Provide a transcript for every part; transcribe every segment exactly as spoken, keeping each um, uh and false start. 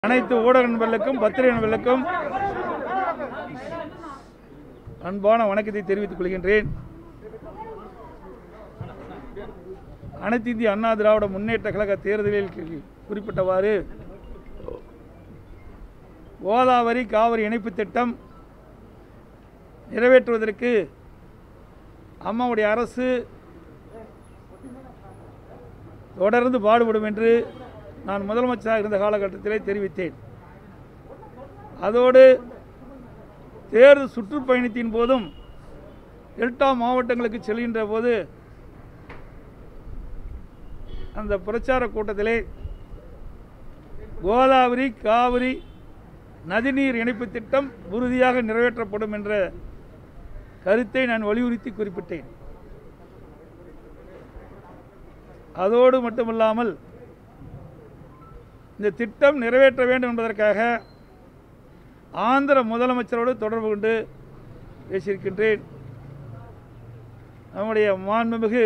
அனைத்து ஊடக நண்பர்களுக்கும் பத்திரிகை நண்பர்களுக்கும் அன்பான வணக்கத்தை தெரிவித்துக் கொள்கின்றேன். அனைத்து இந்திய அண்ணா திராவிட முன்னேற்ற கழக தேர்தலில் குறிப்பிட்டவாறு கோதாவரி காவிரி இணைப்பு திட்டம் நிறைவேற்றுவதற்கு அம்மாவுடைய அரசு தொடர்ந்து பாடுபடும் என்று நான் முதலமைச்சராக இருந்த காலகட்டத்திலே தெரிவித்தேன். அதோடு தேர்தல் சுற்றுப்பயணத்தின் போதும் டெல்டா மாவட்டங்களுக்கு செல்கின்ற போது அந்த பிரச்சார கூட்டத்திலே கோதாவரி காவிரி நதிநீர் இணைப்பு திட்டம் உறுதியாக நிறைவேற்றப்படும் என்ற கருத்தை நான் வலியுறுத்தி குறிப்பிட்டேன். அதோடு மட்டுமல்லாமல் இந்த திட்டம் நிறைவேற்ற வேண்டும் என்பதற்காக ஆந்திர முதலமைச்சரோடு தொடர்பு கொண்டு பேசியிருக்கின்றேன். நம்முடைய மாண்புமிகு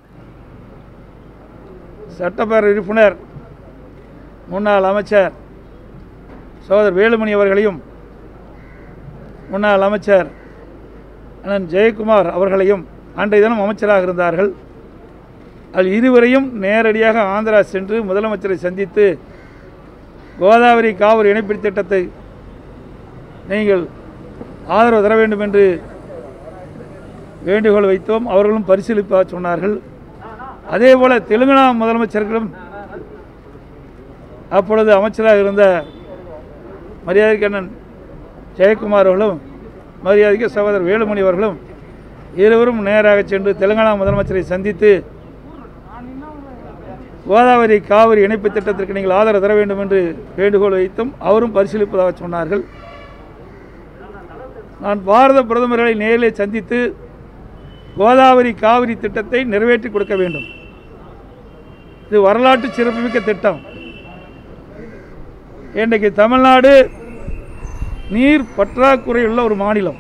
சட்டப்பேரவை உறுப்பினர் முன்னாள் அமைச்சர் சகோதரர் வேலுமணி அவர்களையும் முன்னாள் அமைச்சர் அண்ணன் ஜெயக்குமார் அவர்களையும் அன்றைய தினம் அமைச்சராக இருந்தார்கள். அது இருவரையும் நேரடியாக ஆந்திரா சென்று முதலமைச்சரை சந்தித்து கோதாவரி காவிரி இணைப்பு திட்டத்தை நீங்கள் ஆதரவு தர வேண்டும் என்று வேண்டுகோள் வைத்தோம். அவர்களும் பரிசீலிப்பாக சொன்னார்கள். அதேபோல் தெலுங்கானா முதலமைச்சர்களும் அப்பொழுது அமைச்சராக இருந்த மரியாதைக்கு அண்ணன் ஜெயக்குமார் அவர்களும் மரியாதைக்கு சகோதரர் வேலுமணி அவர்களும் இருவரும் நேராக சென்று தெலுங்கானா முதலமைச்சரை சந்தித்து கோதாவரி காவிரி இணைப்பு திட்டத்திற்கு நீங்கள் ஆதரவு தர வேண்டும் என்று வேண்டுகோள் வைத்தும் அவரும் பரிசீலிப்பதாக சொன்னார்கள். நான் பாரத பிரதமர்களை நேரில் சந்தித்து கோதாவரி காவிரி திட்டத்தை நிறைவேற்றி கொடுக்க வேண்டும். இது வரலாற்று சிறப்புமிக்க திட்டம். இன்றைக்கு தமிழ்நாடு நீர் பற்றாக்குறை உள்ள ஒரு மாநிலம்.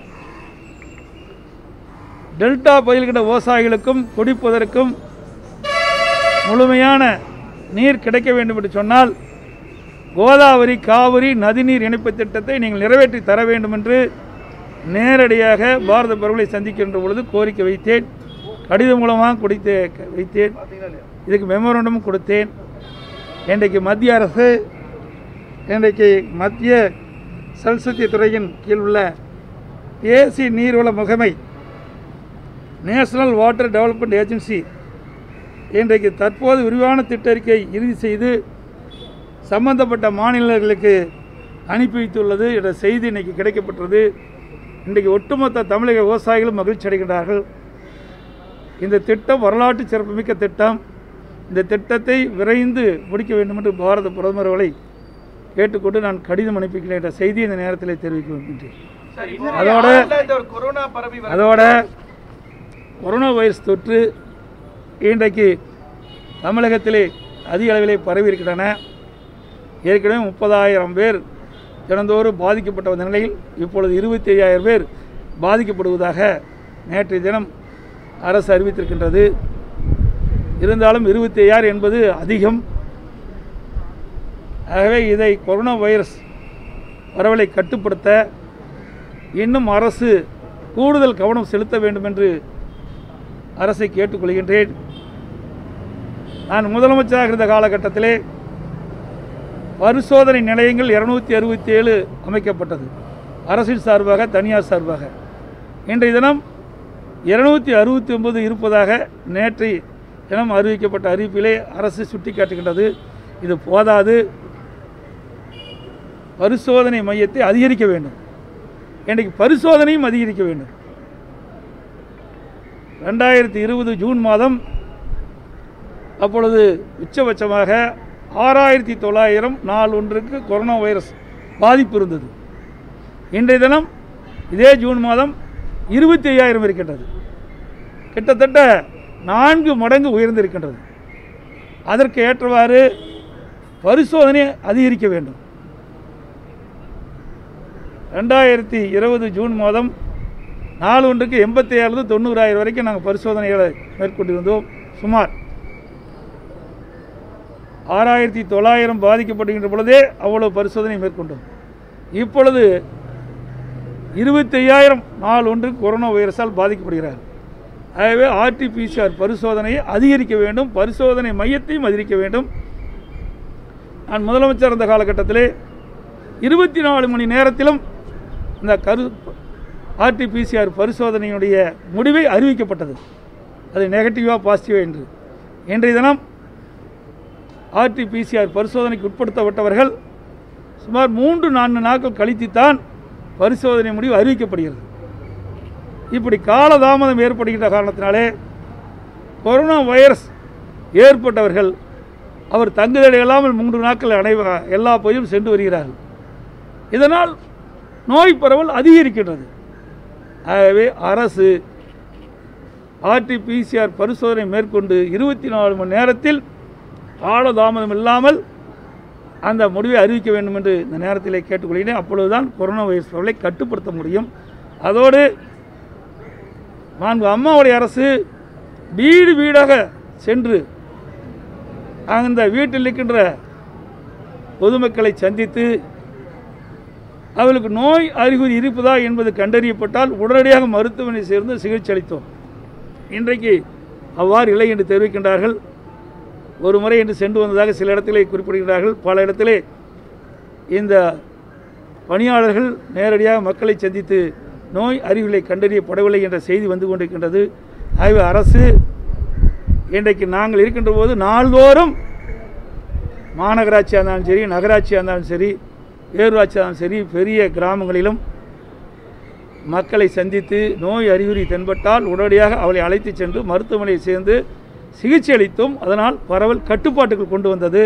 டெல்டா பயில்கின்ற விவசாயிகளுக்கும் குடிப்பதற்கும் முழுமையான நீர் கிடைக்க வேண்டும் என்று சொன்னால் கோதாவரி காவிரி நதிநீர் இணைப்பு திட்டத்தை நீங்கள் நிறைவேற்றி தர வேண்டும் என்று நேரடியாக பாரத பிரதமரை சந்திக்கின்ற பொழுது கோரிக்கை வைத்தேன். கடிதம் மூலமாக கொடுத்து வைத்தேன். இதுக்கு மெமோரண்டமும் கொடுத்தேன். இன்றைக்கு மத்திய அரசு இன்றைக்கு மத்திய சல்சக்தி துறையின் கீழ் உள்ள தேசிய நீர்வள முகமை நேஷனல் வாட்டர் டெவலப்மெண்ட் ஏஜென்சி இன்றைக்கு தற்போது விரிவான திட்ட அறிக்கை இறுதி செய்து சம்பந்தப்பட்ட மாநிலங்களுக்கு அனுப்பி வைத்துள்ளது என்ற செய்தி இன்றைக்கு கிடைக்கப்பட்டது. இன்றைக்கு ஒட்டுமொத்த தமிழக விவசாயிகளும் மகிழ்ச்சி அடைகின்றார்கள். இந்த திட்டம் வரலாற்று சிறப்புமிக்க திட்டம். இந்த திட்டத்தை விரைந்து முடிக்க வேண்டும் என்று பாரத பிரதமர் அவர்களை கேட்டுக்கொண்டு நான் கடிதம் அனுப்பிக்கிறேன் என்ற செய்தி இந்த நேரத்தில் தெரிவிக்க வேண்டியிருக்கிறேன். அதோட அதோட கொரோனா வைரஸ் தொற்று இன்றைக்கு தமிழகத்திலே அதிக அளவிலே பரவி இருக்கின்றன. ஏற்கனவே முப்பதாயிரம் பேர் தினந்தோறும் பாதிக்கப்பட்ட வந்த நிலையில் இப்பொழுது இருபத்தி ஐயாயிரம் பேர் பாதிக்கப்படுவதாக நேற்றைய தினம் அரசு அறிவித்திருக்கின்றது. இருந்தாலும் இருபத்தி ஐயாயிரம் என்பது அதிகம். ஆகவே இதை கொரோனா வைரஸ் பரவலை கட்டுப்படுத்த இன்னும் அரசு கூடுதல் கவனம் செலுத்த வேண்டும் என்று அரசை கேட்டுக்கொள்கின்றேன். நான் முதலமைச்சராக இருந்த காலகட்டத்திலே பரிசோதனை நிலையங்கள் இருநூத்தி அறுபத்தி ஏழு அமைக்கப்பட்டது, அரசின் சார்பாக தனியார் சார்பாக. இன்றைய தினம் இருநூத்தி அறுபத்தி ஒன்பது இருப்பதாக நேற்றைய தினம் அறிவிக்கப்பட்ட அறிவிப்பிலே அரசு சுட்டிக்காட்டுகின்றது. இது போதாது, பரிசோதனை மையத்தை அதிகரிக்க வேண்டும். இன்றைக்கு பரிசோதனையும் அதிகரிக்க வேண்டும். ரெண்டாயிரத்தி இருபது ஜூன் மாதம் அப்பொழுது உச்சபட்சமாக ஆறாயிரத்தி தொள்ளாயிரம் நாள் ஒன்றுக்கு கொரோனா வைரஸ் பாதிப்பு இருந்தது. இன்றைய தினம் இதே ஜூன் மாதம் இருபத்தி ஐயாயிரம் இருக்கின்றது. கிட்டத்தட்ட நான்கு மடங்கு உயர்ந்திருக்கின்றது. அதற்கு ஏற்றவாறு பரிசோதனை அதிகரிக்க வேண்டும். ரெண்டாயிரத்தி இருபது ஜூன் மாதம் நாலு ஒன்றுக்கு எண்பத்தி ஏழு தொண்ணூறாயிரம் வரைக்கும் நாங்கள் பரிசோதனைகளை மேற்கொண்டிருந்தோம். சுமார் ஆறாயிரத்தி தொள்ளாயிரம் பாதிக்கப்படுகின்ற பொழுதே அவ்வளோ பரிசோதனை மேற்கொண்டோம். இப்பொழுது இருபத்தி ஐயாயிரம் நாள் ஒன்று கொரோனா வைரஸால் பாதிக்கப்படுகிறார். ஆகவே ஆர்டிபிசிஆர் பரிசோதனையை அதிகரிக்க வேண்டும், பரிசோதனை மையத்தையும் அதிகரிக்க வேண்டும். நான் முதலமைச்சர் இருந்த காலகட்டத்திலே இருபத்தி நாலு மணி நேரத்திலும் இந்த கரு ஆர்டிபிசிஆர் பரிசோதனையினுடைய முடிவை அறிவிக்கப்பட்டது. அது நெகட்டிவாக பாசிட்டிவாக என்று. இன்றைய தினம் ஆர்டிபிசிஆர் பரிசோதனைக்கு உட்படுத்தப்பட்டவர்கள் சுமார் மூன்று நான்கு நாட்கள் கழித்துத்தான் பரிசோதனை முடிவு அறிவிக்கப்படுகிறது. இப்படி காலதாமதம் ஏற்படுகின்ற காரணத்தினாலே கொரோனா வைரஸ் ஏற்பட்டவர்கள் அவர் தங்குதடை இல்லாமல் மூன்று நாட்கள் அனைவ எல்லா பகுதியும் சென்று வருகிறார்கள். இதனால் நோய் பரவல் அதிகரிக்கின்றது. ஆகவே அரசு ஆர்டிபிசிஆர் பரிசோதனை மேற்கொண்டு இருபத்தி நாலு மணி நேரத்தில் காலதாமதம் இல்லாமல் அந்த முடிவை அறிவிக்க வேண்டும் என்று இந்த நேரத்திலே கேட்டுக்கொள்கிறேன். அப்பொழுதுதான் கொரோனா வைரஸ் பரவலை கட்டுப்படுத்த முடியும். அதோடு மாண்பு அம்மாவுடைய அரசு வீடு வீடாக சென்று அந்த வீட்டில் இருக்கின்ற பொதுமக்களை சந்தித்து அவர்களுக்கு நோய் அறிகுறி இருப்பதா என்பது கண்டறியப்பட்டால் உடனடியாக மருத்துவமனை சேர்ந்து சிகிச்சை அளித்தோம். இன்றைக்கு அவ்வாறு இல்லை என்று தெரிவிக்கின்றார்கள். ஒரு முறை என்று சென்று வந்ததாக சில இடத்திலே குறிப்பிடுகிறார்கள். பல இடத்திலே இந்த பணியாளர்கள் நேரடியாக மக்களை சந்தித்து நோய் அறிகுறிகளை கண்டறியப்படவில்லை என்ற செய்தி வந்து கொண்டிருக்கின்றது. ஆகவே அரசு இன்றைக்கு நாங்கள் இருக்கின்ற போது நாள்தோறும் மாநகராட்சியாக இருந்தாலும் சரி, நகராட்சியாக இருந்தாலும் சரி, பேரூராட்சியாக இருந்தாலும் சரி, பெரிய கிராமங்களிலும் மக்களை சந்தித்து நோய் அறிகுறி தென்பட்டால் உடனடியாக அவளை அழைத்து சென்று மருத்துவமனையை சேர்ந்து சிகிச்சை அளித்தும் அதனால் பரவல் கட்டுப்பாட்டுக்குள் கொண்டு வந்தது.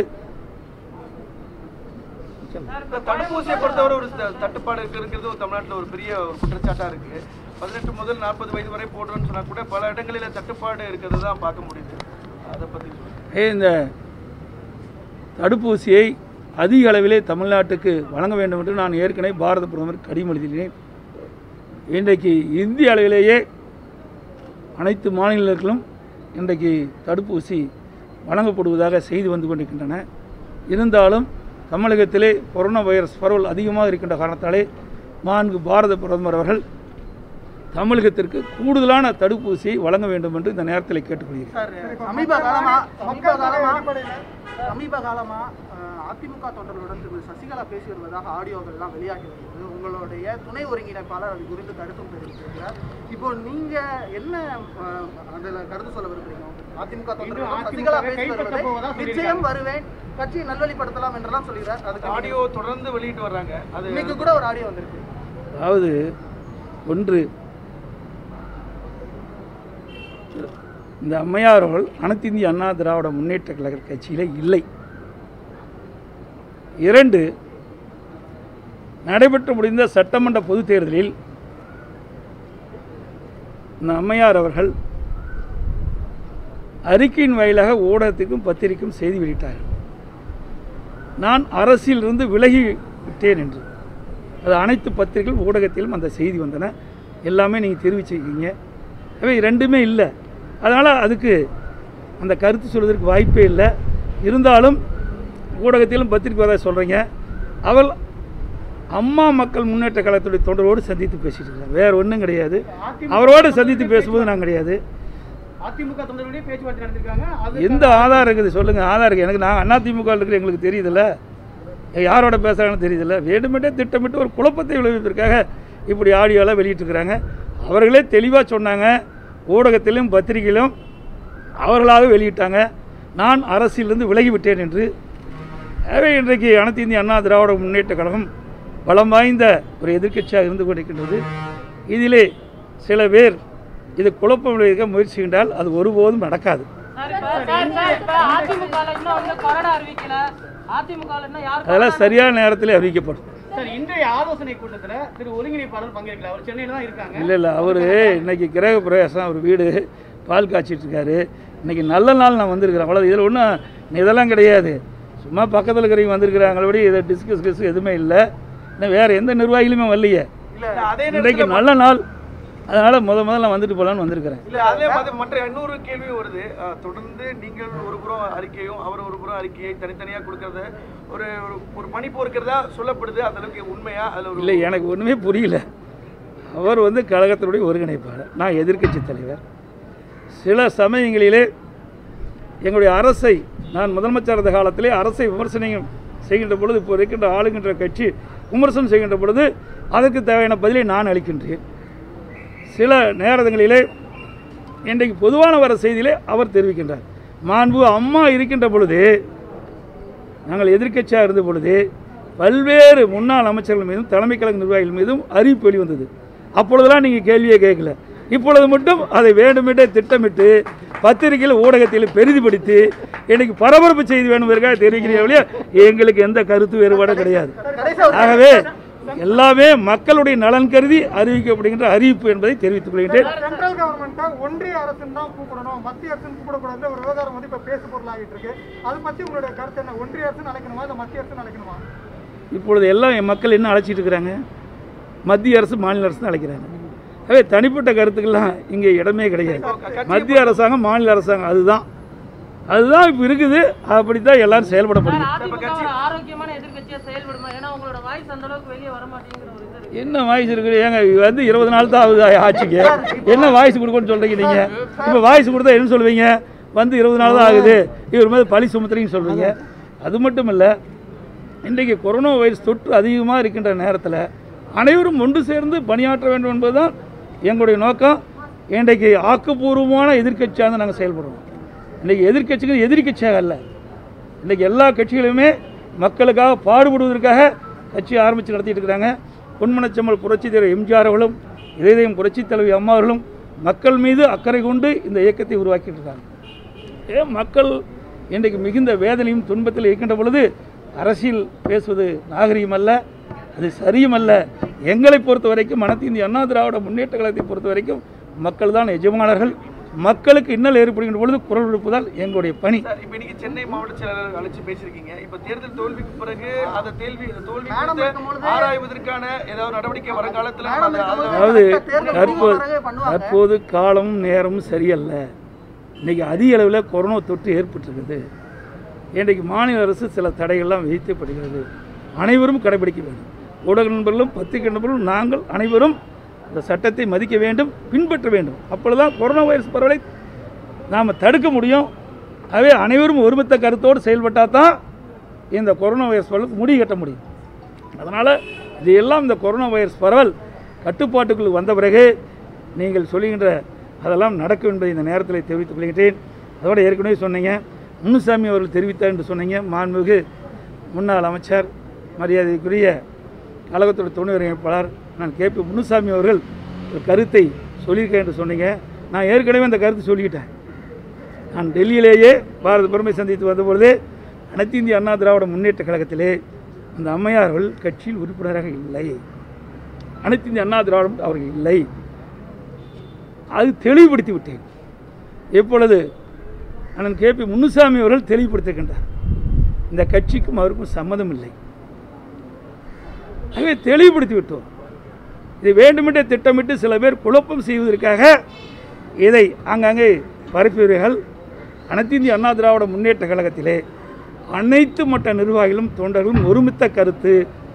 தடுப்பூசியை பொறுத்தவரை ஒரு தட்டுப்பாடு இருக்கிறது தமிழ்நாட்டில் ஒரு பெரிய ஒரு குற்றச்சாட்டாக இருக்குது. பதினெட்டு முதல் நாற்பது வயது வரை போடுறோன்னு சொன்னால் கூட பல இடங்களில் தட்டுப்பாடு இருக்கிறது தான் பார்க்க முடியுது. அதை பற்றி இந்த தடுப்பூசியை அதிக அளவிலே தமிழ்நாட்டுக்கு வழங்க வேண்டும் என்று நான் ஏற்கனவே பாரத பிரதமர் கடிதம் எழுதினேன். இன்றைக்கு இந்திய அளவிலேயே அனைத்து மாநிலங்களும் இன்றைக்கு தடுப்பூசி வழங்கப்படுவதாக செய்தி வந்து கொண்டிருக்கின்றன. இருந்தாலும் தமிழகத்திலே கொரோனா வைரஸ் பரவல் அதிகமாக இருக்கின்ற காரணத்தாலே மாண்பு பாரத பிரதமர் அவர்கள் தமிழகத்திற்கு கூடுதலான தடுப்பூசியை வழங்க வேண்டும் என்று இந்த நேரத்தில் கேட்டுக்கொள்கிறேன். சமீப காலமாக சமீப காலமாக சமீப காலமாக அதிமுக தொண்டர்களுடன் திரு சசிகலா பேசி வருவதாக ஆடியோக்கள்லாம் வெளியாகி வருகிறது. உங்களுடைய துணை ஒருங்கிணைப்பாளர் அது குறித்து கருத்தும் தெரிவித்திருக்கிறார். இப்போ நீங்க என்ன அதில் கருத்து சொல்ல விரும்புறீங்க? அதிமுக தொண்டர்கள் சசிகலா பேசி வருவதை நிச்சயம் வருவேன், கட்சியை நல்வழிப்படுத்தலாம் என்றெல்லாம் சொல்கிறார். அதுக்கு ஆடியோ தொடர்ந்து வெளியிட்டு வர்றாங்க. அது இன்னைக்கு கூட ஒரு ஆடியோ வந்திருக்கு. அதாவது ஒன்று, இந்த அம்மையார் அவர்கள் அனைத்து இந்திய அண்ணா திராவிட முன்னேற்ற கழக கட்சியில் இல்லை. இரண்டு, நடைபெற்று முடிந்த சட்டமன்ற பொதுத் தேர்தலில் இந்த அம்மையார் அவர்கள் அறிக்கையின் வாயிலாக ஊடகத்துக்கும் பத்திரிகைக்கும் செய்தி வெளியிட்டார்கள். நான் அரசியலிருந்து விலகி விட்டேன் என்று. அது அனைத்து பத்திரிகைகள் ஊடகத்திலும் அந்த செய்தி வந்தன. எல்லாமே நீங்கள் தெரிவிச்சிருக்கீங்க. அவை ரெண்டுமே இல்லை. அதனால் அதுக்கு அந்த கருத்து சொல்வதற்கு வாய்ப்பே இல்லை. இருந்தாலும் ஊடகத்திலும் பத்திரிக்கை வர சொல்கிறீங்க. அவள் அம்மா மக்கள் முன்னேற்ற கழகத்துடைய தொண்டரோடு சந்தித்து பேசிட்டு இருக்காங்க. வேறு ஒன்றும் கிடையாது. அவரோடு சந்தித்து பேசும்போது நான் கிடையாது. அதிமுக தொண்டர்களுடைய பேச்சுவார்த்தை நடத்திருக்காங்க. எந்த ஆதாரம் இருக்குது சொல்லுங்கள். ஆதாரம் இருக்குது. எனக்கு நான் அதிமுக இருக்கிற எங்களுக்கு தெரியுதில்ல, யாரோட பேசுகிறாங்கன்னு தெரியுதில்ல. வேண்டுமென்றே திட்டமிட்டு ஒரு குழப்பத்தை விளைவிப்பதற்காக இப்படி ஆடியோலாம் வெளியிட்டிருக்கிறாங்க. அவர்களே தெளிவாக சொன்னாங்க. ஊடகத்திலும் பத்திரிகையிலும் அவர்களாக வெளியிட்டாங்க, நான் அரசியலிருந்து விலகிவிட்டேன் என்று. எனவே இன்றைக்கு அனைத்து இந்திய அண்ணா திராவிட முன்னேற்ற கழகம் பலம் வாய்ந்த ஒரு எதிர்க்கட்சியாக இருந்து கொண்டிருக்கின்றது. இதிலே சில பேர் இது குழப்பம் விளைவிக்க முயற்சிக்கின்றால் அது ஒருபோதும் நடக்காது. அதெல்லாம் சரியான நேரத்தில் அறிவிக்கப்படும். இன்றைய ஆலோசனை கூட்டத்தில் திரு ஒருங்கிணைப்பாளர் பங்கேற்கல. அவர் சென்னையில் தான் இருக்காங்க. இல்லை இல்லை அவர் இன்னைக்கு கிரக பிரவேசம், அவர் வீடு பால் காய்ச்சிட்டு இருக்காரு. இன்னைக்கு நல்ல நாள் நான் வந்திருக்கிறேன். அவ்வளோ இதில் ஒன்றும் இதெல்லாம் கிடையாது. சும்மா பக்கத்தில் இருக்கிறவங்க வந்திருக்கிறாங்களபடி இதை டிஸ்கஸ் கிஸ் எதுவுமே இல்லை. இன்னும் வேறு எந்த நிர்வாகிகளுமே வரலையே. இன்றைக்கு நல்ல நாள். அதனால் முத முதல்ல வந்துட்டு போகலான்னு வந்திருக்கிறேன். இல்லை அதே மாதிரி மற்ற இன்னொரு கேள்வியும் வருது. அஹ், தொடர்ந்து நீங்கள் ஒரு புறம் அறிக்கையும் அவர் ஒரு புறம் அறிக்கையை தனித்தனியாக கொடுக்கறத ஒரு ஒரு- ஒரு பணிப்பு இருக்கிறதா சொல்லப்படுது. அந்த அளவுக்கு உண்மையா? அதில் ஒரு இல்லை, எனக்கு ஒன்றுமே புரியல. அவர் வந்து கழகத்தினுடைய ஒருங்கிணைப்பாளர், நான் எதிர்க்கட்சி தலைவர். சில சமயங்களிலே எங்களுடைய அரசை, நான் முதலமைச்சர் இருந்த காலத்திலே அரசை விமர்சனம் செய்கின்ற பொழுது, இப்போ இருக்கின்ற ஆளுகின்ற கட்சி விமர்சனம் செய்கின்ற பொழுது அதற்கு தேவையான பதிலை நான் அளிக்கின்றேன். சில நேரங்களிலே இன்றைக்கு பொதுவான வர செய்தியிலே அவர் தெரிவிக்கின்றார். மாண்பு அம்மா இருக்கின்ற பொழுது, நாங்கள் எதிர்க்கட்சியாக இருந்த பொழுது பல்வேறு முன்னாள் அமைச்சர்கள் மீதும் தலைமை கழக நிர்வாகிகள் மீதும் அறிவிப்பு வெளிவந்தது. அப்பொழுதெல்லாம் நீங்கள் கேள்வியே கேட்கல. இப்பொழுது மட்டும் அதை வேண்டுமென்றே திட்டமிட்டு பத்திரிகையில் ஊடகத்தில் பெரிதுபடுத்தி இன்னைக்கு பரபரப்பு செய்தி வேணுமென்றாக தெரிவிக்கிறீர்களே, எங்களுக்கு எந்த கருத்து வேறுபாடும் கிடையாது. ஆகவே எல்லாமே மக்களுடைய நலன் கருதி அறிவிக்கப்படுகின்ற அறிவிப்பு என்பதை தெரிவித்துக் கொள்கின்றேன். சென்ட்ரல் கவர்மெண்ட்டை ஒன்றிய அரசுன்னு தான் கூப்பிடணும், மத்திய அரசுன்னு கூப்பிடக்கூடாது ஒரு விவகாரம் வந்து இப்போ பேசு பொருளாகிட்டு இருக்கு. அதை பற்றி உங்களுடைய கருத்து என்ன? ஒன்றிய அரசுன்னு அழைக்கணுமா இல்லை மத்திய அரசுன்னு அழைக்கணுமா? இப்பொழுது எல்லாம் என் மக்கள் என்ன அழைச்சிட்டு இருக்கிறாங்க? மத்திய அரசு, மாநில அரசு அழைக்கிறாங்க. ஆகவே தனிப்பட்ட கருத்துக்கெல்லாம் இங்கே இடமே கிடையாது. மத்திய அரசாங்கம், மாநில அரசாங்கம், அதுதான் அதுதான் இப்போ இருக்குது. அப்படி தான் எல்லாரும் செயல்படப்படுது. ஆரோக்கியமான எதிர்க்கட்சியா செயல்படுமா? ஏன்னா உங்களோட வாய்ஸ் அந்த அளவுக்கு வெளியே வர மாட்டேங்கிற ஒரு இது இருக்கு. என்ன வாய்ஸ் இருக்குது? ஏங்க வந்து இருபது நாள் தான் ஆகுது ஆட்சிக்கு, என்ன வாய்ஸ் கொடுக்கணும்னு சொல்கிறீங்க நீங்கள்? இப்போ வாய்ஸ் கொடுத்தா என்ன சொல்லுவீங்க? வந்து இருபது நாள் தான் ஆகுது, இவர் மேலே பழி சுமத்துறீங்கன்னு சொல்கிறீங்க. அது மட்டும் இல்லை, இன்றைக்கு கொரோனா வைரஸ் தொற்று அதிகமாக இருக்கின்ற நேரத்தில் அனைவரும் ஒன்று சேர்ந்து பணியாற்ற வேண்டும் என்பதுதான் எங்களுடைய நோக்கம். இன்றைக்கு ஆக்கப்பூர்வமான எதிர்க்கட்சியாக நாங்கள் செயல்படுறோம். இன்றைக்கி எதிர்க்கட்சிகள் எதிர்க்கட்சியாக அல்ல, இன்றைக்கி எல்லா கட்சிகளுமே மக்களுக்காக பாடுபடுவதற்காக கட்சி ஆரம்பித்து நடத்திட்டு இருக்கிறாங்க. பொன்மனச்செம்மல் புரட்சி தலைவர் எம்ஜிஆர் அவர்களும், இதயம் புரட்சி தலைவி அம்மா அவர்களும் மக்கள் மீது அக்கறை கொண்டு இந்த இயக்கத்தை உருவாக்கிட்டு இருக்காங்க. ஏன் மக்கள் இன்றைக்கு மிகுந்த வேதனையும் துன்பத்தில் இருக்கின்ற பொழுது அரசியல் பேசுவது நாகரிகம் அல்ல, அது சரியும் அல்ல. எங்களை பொறுத்த வரைக்கும், அனைத்து இந்திய அண்ணா திராவிட முன்னேற்ற கழகத்தை பொறுத்த வரைக்கும் மக்கள் தான் எஜமானர்கள். மக்களுக்கு இன்னல் ஏற்படுகின்ற பொழுது குரல் கொடுப்பதால் எங்களுடைய பணி. சார், இப்போ இன்னைக்கு சென்னை மாவட்ட செயலாளர் அழைச்சி பேசியிருக்கீங்க. இப்போ தேர்தல் தோல்விக்கு பிறகு அந்த தேல்வி தோல்வி குறித்து ஆராய்வதற்கான ஏதாவது நடவடிக்கை வருங்காலத்தில் அதாவது தற்போது தற்போது காலமும் நேரமும் சரியல்ல. இன்றைக்கி அதிக அளவில் கொரோனா தொற்று ஏற்பட்டிருக்குது. இன்றைக்கு மாநில அரசு சில தடைகள்லாம் விதிக்கப்படுகிறது. அனைவரும் கடைபிடிக்க வேண்டும். ஊடக நண்பர்களும் பத்திரிகை நண்பர்களும் நாங்கள் அனைவரும் இந்த சட்டத்தை மதிக்க வேண்டும், பின்பற்ற வேண்டும். அப்பொழுதுதான் கொரோனா வைரஸ் பரவலை நாம் தடுக்க முடியும். ஆகவே அனைவரும் ஒருமித்த கருத்தோடு செயல்பட்டால் தான் இந்த கொரோனா வைரஸ் பரவலுக்கு முடி கட்ட முடியும். அதனால் இதையெல்லாம் இந்த கொரோனா வைரஸ் பரவல் கட்டுப்பாட்டுக்குள் வந்த பிறகு நீங்கள் சொல்லுகின்ற அதெல்லாம் நடக்கும் என்பதை இந்த நேரத்தில் தெரிவித்துக் கொள்கின்றேன். அதோடு ஏற்கனவே சொன்னீங்க, முனுசாமி அவர்கள் தெரிவித்தார் என்று சொன்னீங்க. மாண்புமிகு முன்னாள் அமைச்சர், மரியாதைக்குரிய கழகத்தோட துணை ஒருங்கிணைப்பாளர் நான் கே பி முனுசாமி அவர்கள் ஒரு கருத்தை சொல்லியிருக்கேன் என்று சொன்னீங்க. நான் ஏற்கனவே அந்த கருத்தை சொல்லிக்கிட்டேன். நான் டெல்லியிலேயே பாரத பெருமை சந்தித்து வந்தபொழுது அனைத்து இந்திய அண்ணா திராவிட முன்னேற்ற கழகத்திலே அந்த அம்மையார்கள் கட்சியில் உறுப்பினராக இல்லை, அனைத்து இந்திய அண்ணா திராவிடம் அவர்கள் இல்லை. அது தெளிவுபடுத்தி விட்டேன். எப்பொழுது அண்ணன் கே பி முனுசாமி அவர்கள் தெளிவுபடுத்துகின்றார், இந்த கட்சிக்கும் அவருக்கும் சம்மதம் இல்லை. ஆகவே தெளிவுபடுத்தி விட்டோம். இதை வேண்டுமென்றே திட்டமிட்டு சில பேர் குழப்பம் செய்வதற்காக இதை ஆங்காங்கே பரப்பியவர்கள். அனைத்து இந்திய அண்ணா திராவிட முன்னேற்ற கழகத்திலே அனைத்து மட்ட நிர்வாகிகளும் தொண்டர்களும் ஒருமித்த கருத்து,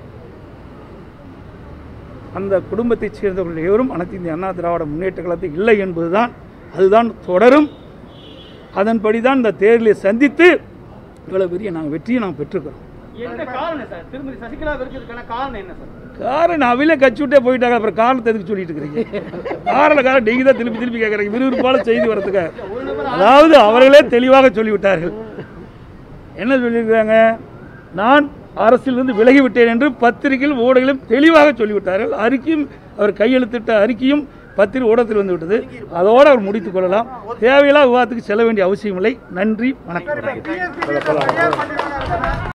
அந்த குடும்பத்தைச் சேர்ந்தவர்கள் எவரும் அனைத்து இந்திய அண்ணா திராவிட முன்னேற்ற கழகத்தில் இல்லை என்பதுதான். அதுதான் தொடரும். அதன்படி தான் இந்த தேர்தலை சந்தித்து இவ்வளவு பெரிய நாங்கள் வெற்றியை நாங்கள் பெற்றிருக்கிறோம். என்ன காரணம் சார்? திருமதி சசிகலா இருக்கிறதுக்கான காரணம் என்ன சார்? காரணம் அவையிலே கட்சி விட்டே போயிட்டாங்க. அப்புறம் காரணத்தை எதுக்கு சொல்லிட்டு இருக்கிறீங்க? காரணம் காரணம் நீங்கள் தான் திருப்பி திருப்பி கேட்குறீங்க விறுவிறுப்பான செய்தி வரதுக்கு. அதாவது அவர்களே தெளிவாக சொல்லிவிட்டார்கள். என்ன சொல்லியிருக்கிறாங்க? நான் அரசிலிருந்து விலகிவிட்டேன் என்று பத்திரிகையில் ஊடகங்களும் தெளிவாக சொல்லிவிட்டார்கள். அறிக்கையும் அவர் கையெழுத்திட்ட அறிக்கையும் பத்திரிகை ஊடகத்தில் வந்து விட்டது. அதோடு அவர் முடித்துக் கொள்ளலாம். தேவையில்லா விவாதத்துக்கு செல்ல வேண்டிய அவசியம் இல்லை. நன்றி, வணக்கம்.